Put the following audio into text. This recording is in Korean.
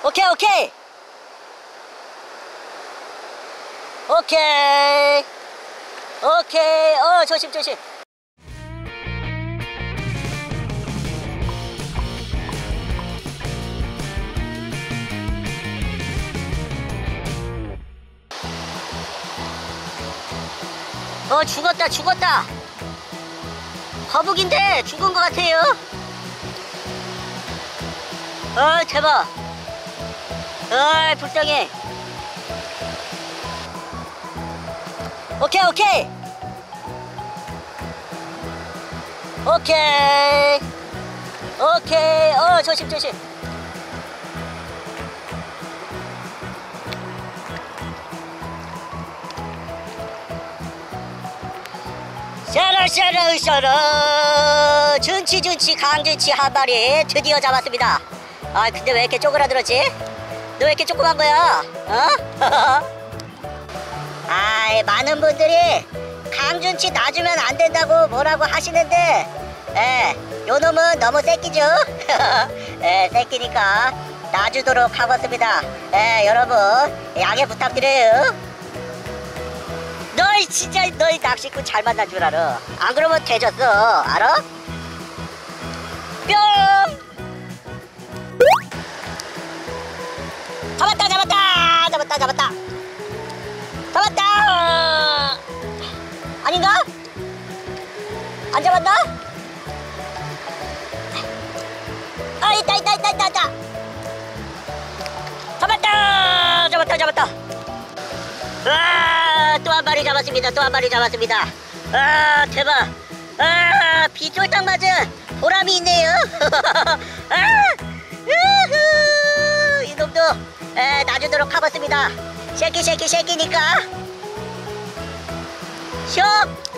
오케이 오케이 오케이 오케이. 조심 조심. 죽었다 죽었다. 거북인데 죽은 것 같아요. 대박. 불쌍해. 오케이 오케이 오케이 오케이. 조심 조심. 샤라샤라 준치 강준치 한 마리 드디어 잡았습니다. 근데 왜 이렇게 쪼그라들었지? 너 왜 이렇게 조그만 거야? 많은 분들이 강준치 놔주면 안 된다고 뭐라고 하시는데, 요놈은 너무 새끼죠? 새끼니까 놔주도록 하겠습니다. 여러분 양해 부탁드려요. 너희 진짜 너희 낚시꾼 잘 만난 줄 알아. 안 그러면 되졌어. 알아? 뿅. 잡았다 잡았다 잡았다 잡았다 잡았다. 아닌가? 안 잡았나? 있다 잡았다 잡았다. 또 한 마리 잡았습니다. 또 한 마리 잡았습니다. 대박. 비쫄딱 맞은 보람이 있네요. 이놈도 놔주도록 하겠습니다. 새끼니까 슉.